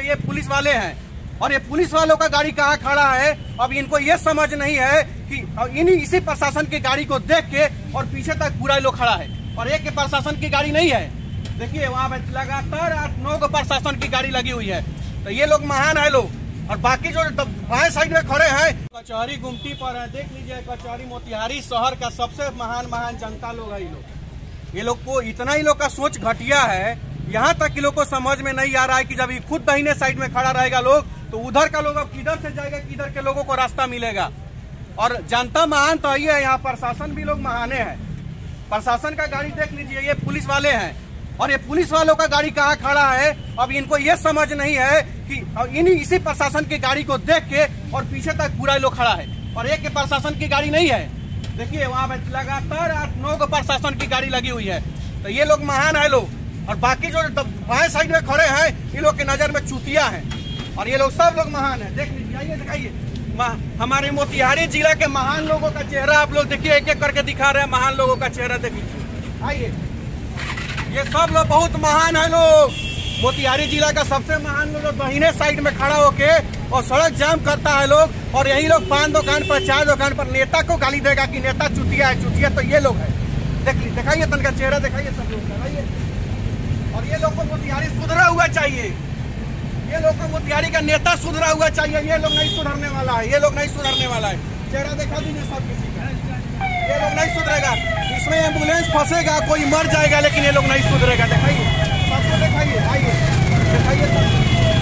ये पुलिस वाले हैं और ये पुलिस वालों का गाड़ी कहाँ खड़ा है। अब इनको ये समझ नहीं है कि इसी प्रशासन की गाड़ी को देख के और पीछे तक पूरा लोग खड़ा है और एक के प्रशासन की गाड़ी नहीं है। देखिए वहाँ पे लगातार 8-9 प्रशासन की गाड़ी लगी हुई है। तो ये लोग महान है लोग, और बाकी जो बाएं साइड में खड़े हैं कचहरी गुमटी पर है। देख लीजिए कचहरी मोतिहारी शहर का सबसे महान जनता लोग है। ये लोग को इतना ही लोग का सोच घटिया है, यहाँ तक कि लोग को समझ में नहीं आ रहा है कि जब ये खुद दाहिने साइड में खड़ा रहेगा लोग तो उधर का लोग अब किधर से जाएगा, किधर के लोगों को रास्ता मिलेगा। और जनता महान तो ही है, यहाँ प्रशासन भी लोग महाने हैं। प्रशासन का गाड़ी देख लीजिए, ये पुलिस वाले हैं और ये पुलिस वालों का गाड़ी कहाँ खड़ा है। अब इनको ये समझ नहीं है कि इसी प्रशासन की गाड़ी को देख के और पीछे तक पूरा लोग खड़ा है और एक के प्रशासन की गाड़ी नहीं है। देखिए वहाँ पे लगातार 8-9 प्रशासन की गाड़ी लगी हुई है। तो ये लोग महान है लोग, और बाकी जो बाएं साइड में खड़े हैं इन लोग की नजर में चूतिया है और ये लोग सब लोग महान है। देख लीजिए, आइए दिखाइए हमारे मोतिहारी जिला के महान लोगों का चेहरा आप लोग देखिए, एक एक करके दिखा रहे हैं महान लोगों का चेहरा। देखिए आइए, ये सब लोग बहुत महान है लोग। मोतिहारी जिला का सबसे महान लोग दाहिने साइड में खड़ा होके और सड़क जाम करता है लोग, और यही लोग पान दुकान पर, चाय दुकान पर नेता को गाली देगा कि नेता चुतिया है। चुतिया तो ये लोग है। दिखाइए तन का चेहरा दिखाइए सब लोग का। और ये लोग को मोतिहारी सुधरा हुआ चाहिए, ये लोग को मोतिहारी का नेता सुधरा हुआ चाहिए। ये लोग नहीं सुधरने वाला है, ये लोग नहीं सुधरने वाला है। चेहरा दिखा दीजिए सब किसी का, ये लोग नहीं सुधरेगा। इसमें एम्बुलेंस फंसेगा, कोई मर जाएगा, लेकिन ये लोग नहीं सुधरेगा। दिखाइए सबको, दिखाइए, आइए दिखाइए सब।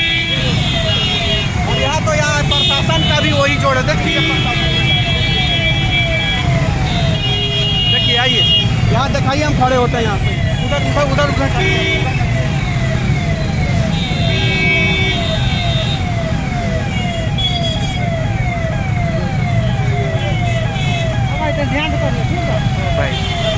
और यहाँ तो यहाँ प्रशासन का भी वही जोड़ है। देखिए देखिए, आइए यहाँ दिखाइए, हम खड़े होते हैं यहाँ पे। उधर ध्यान भाई।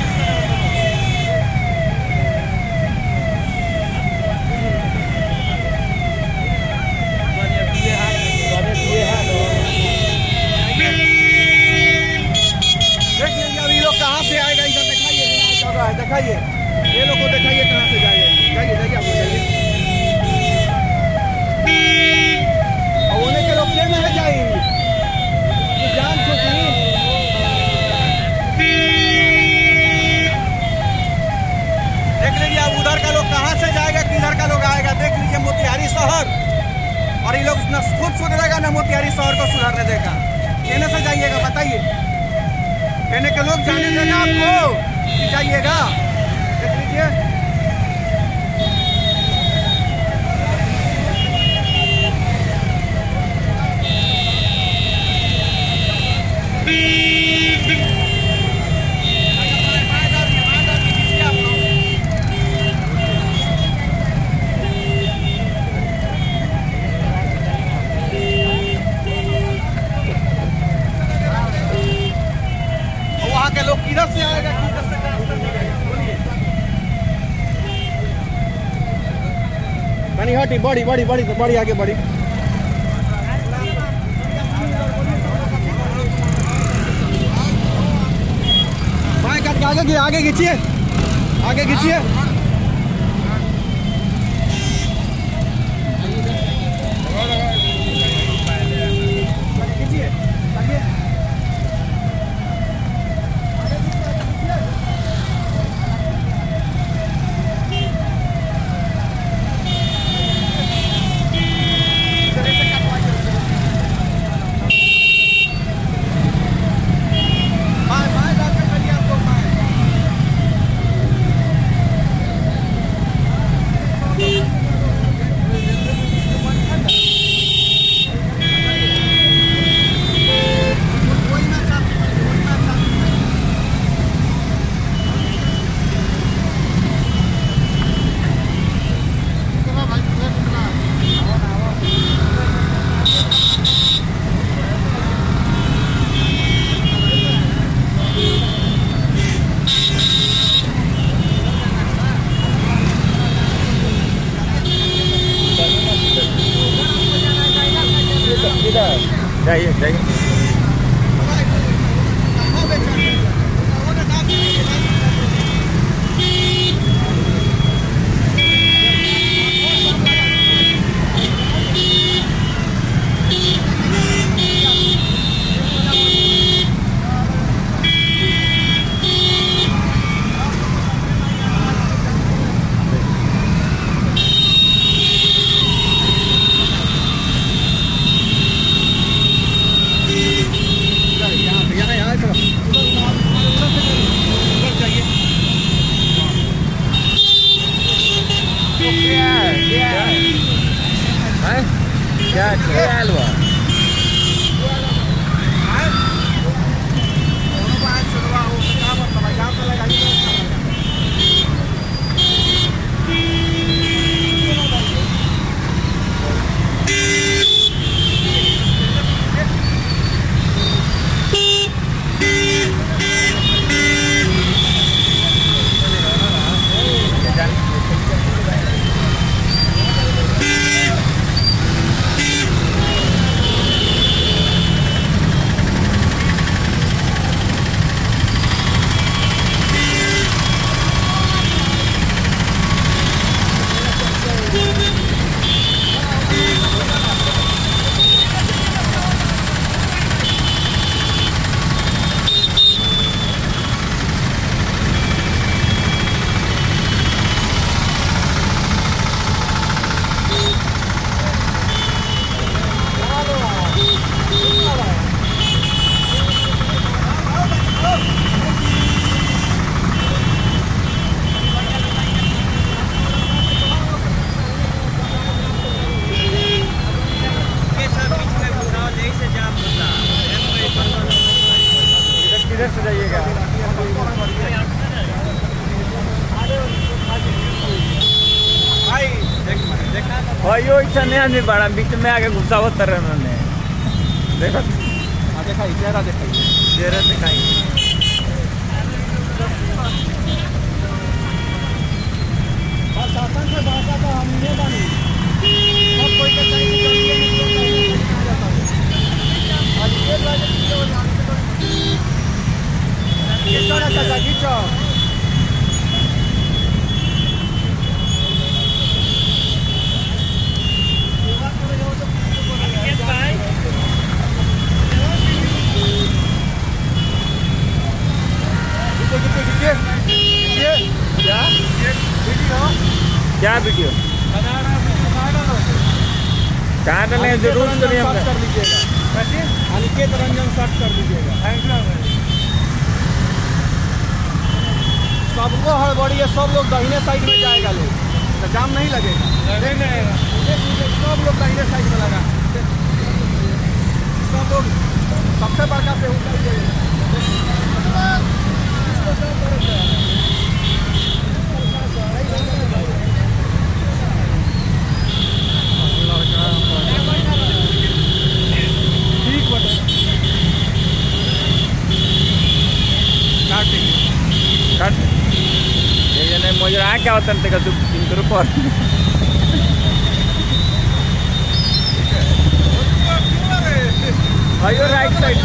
अभी लोग कहाँ से आएगा, इधर दिखाइए, ये लोग को दिखाइए कहाँ से जाएगा। जाइए आप होने के लोग क्या में जाएंगे, जान चुकी। देख लीजिए अब उधर का लोग कहाँ से जाएगा, किधर का लोग आएगा। देख लीजिए मोतिहारी शहर, और ये लोग न खुद सुधरेगा न मोतिहारी शहर को सुधारने देगा। कहने से जाइएगा, बताइए, कहने के लोग जाने देगा आपको कि जाइएगा। देख लीजिए लोग किधर से आएगा, किधर से बनी हटी, बड़ी आगे बढ़ी। बाएं काट के आगे खींचिए, जाइए। क्या हलवा किधर से जाइएगा भाइयों इच्छा नहीं आदमी बड़ा बीच में आके गुस्सा होता रहे उन्होंने देखो दिखाई चेहरा दिखाई शासन से भाषा तो हम नहीं बनी सब कोई के चाहिए क्या वीडियो कहाँ डाले जरूर कर लीजिएगा अनिकेत रंजन सर्च कर लीजिएगा सबको हड़बड़ी है सब लोग दाहिने साइड में जाएगा लोग तो जाम नहीं लगेगा सब लोग दाहिने साइड में लगा सब लोग सबसे बड़का पे मुझे क्या होता है का रुपये भाइयों राइट साइड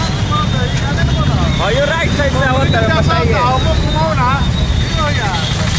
से होता है बताइए